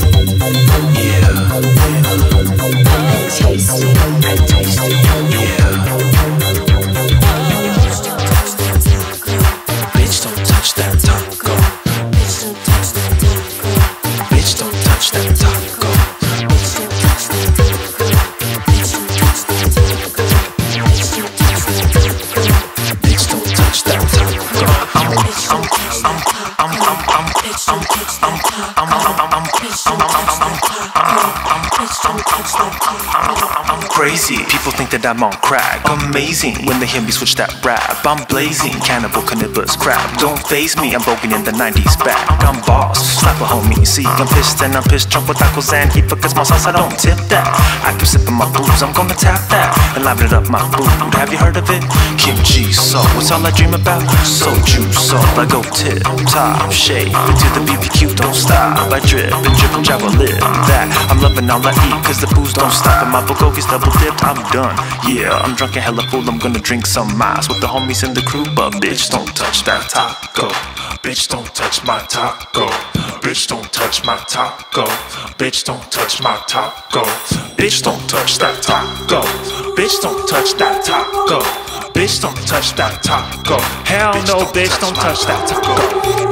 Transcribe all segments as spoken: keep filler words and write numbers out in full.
Crazy, people think that I'm on crack. Amazing, when they hear me switch that rap. I'm blazing, cannibal, carnivorous crap. Don't face me, I'm voguing in the nineties back. I'm boss, slap a homie. See, I'm pissed and I'm pissed drunk with tacos and heat because my sauce, I don't tip that. I keep sipping my booze, I'm gonna tap that and liven it up my food. Have you heard of it? Kimchi salt, what's all I dream about? Soju salt, I go tip, top, shade into the B B Q, don't stop. I drip and drip and travel live that. I'm loving all I eat cause the booze don't stop and my bulgogi's double dipped, I'm done. Yeah, I'm drunk and hella full, I'm gonna drink some miles with the homies in the crew, but bitch don't touch that taco. Bitch don't touch my taco. Bitch don't touch my taco. Bitch don't touch my taco. Bitch don't touch that taco. Bitch don't touch that taco. Bitch don't touch that taco. Hell no, bitch don't touch that taco.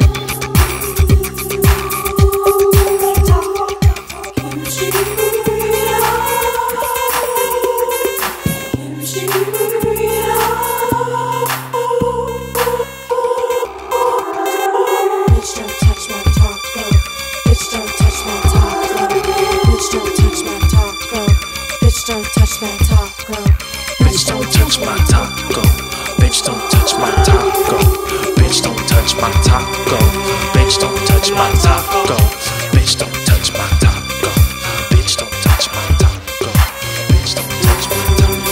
Don't touch my taco. Bitch don't touch my taco. Bitch don't touch my taco. Bitch don't touch my taco. Bitch don't touch my taco. Bitch don't touch my taco. Bitch don't touch my taco. Bitch don't touch my taco.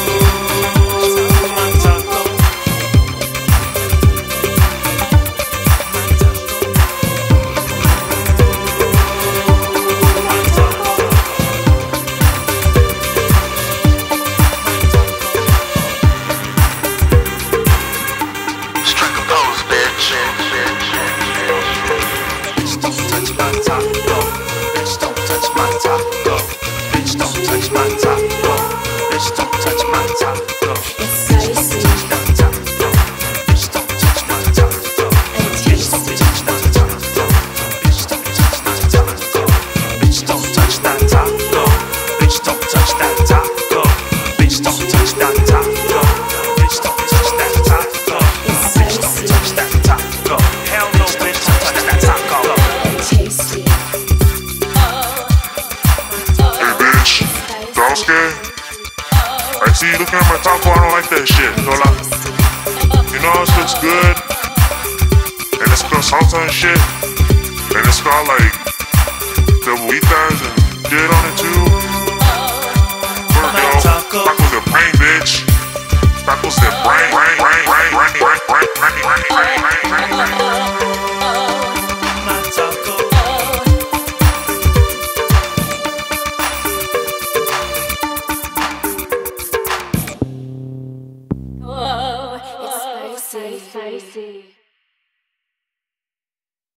I see you looking at my taco, I don't like that shit, Lola. You know, it looks good, and it's got salsa and shit, and it's got like the bolitas and shit on it too. Word, yo, tacos de brain, bitch. Tacos de brain, brain.